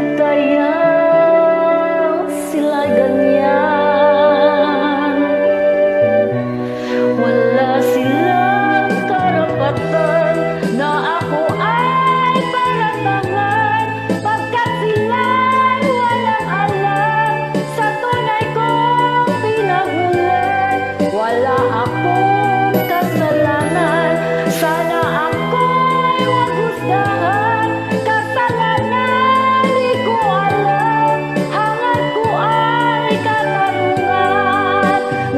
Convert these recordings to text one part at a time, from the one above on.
Bakit kaya sila ganyan? Wala silang karapatan na ako ay paratangan, pagkat sila'y walang alam sa tunay kong pinagmulan. Wala akong kasalanan, sana ako'y wag husgahan. Kasalanan di ko alam, hangad ko ay katarungan.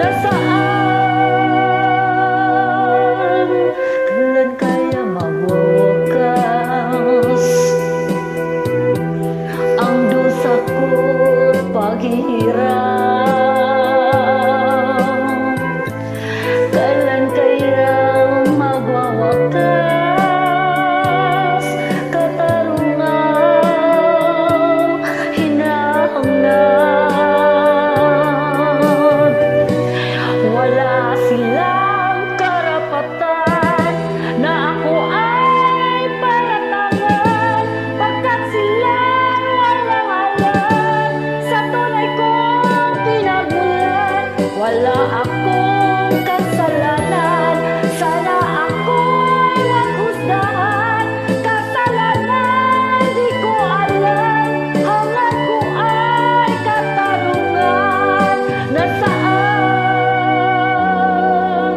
Nasaan? Kailan kaya mawawakas ang dusa ko't paghihirap? Kailan kaya magwawakas katarungang hinahangad? Wala silang karapatan na ako ay paratangan, pagkat sila'y walang alam sa tunay kong pinagmulan. Wala akong kasalanan, sana ako'y wag husgahan. Kasalanan di ko alam, hangad ko ay katarungan. Nasaan?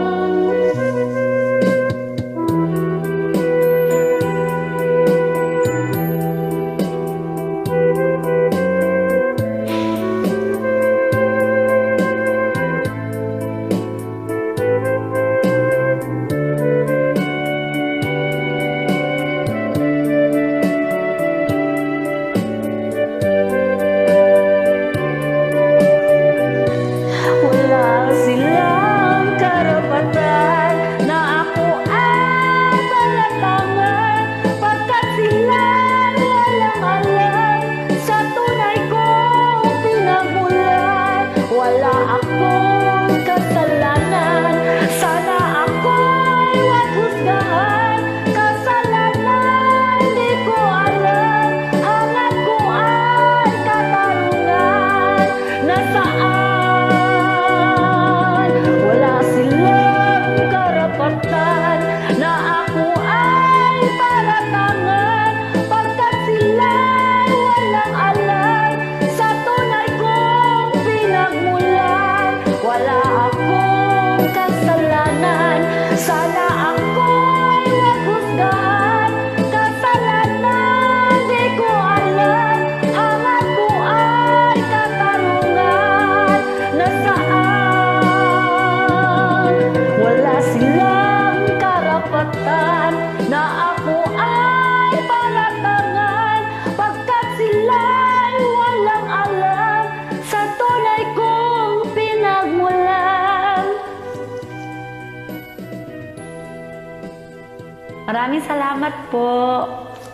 Wala silang karapatan na ako ay paratangan, pagkat sila'y walang alam sa tunay kong pinagmulan. Wala akong kasalanan, sana ako'y wag husgahan. Kasalanan di ko alam, hangad ko ay katarungan. Nasaan? Wala silang karapatan na ako ay paratangan, pagkat sila'y walang alam sa tunay kong pinagmulan. Wala akong kasalanan, sana ako'y wag husgahan. Kasalanan di ko alam, hangad ko ay katarungan. Nasaan? Wala silang karapatan na ako ay paratangan, pagkat sila'y walang alam sa tunay kong pinagmulan. Maraming salamat po.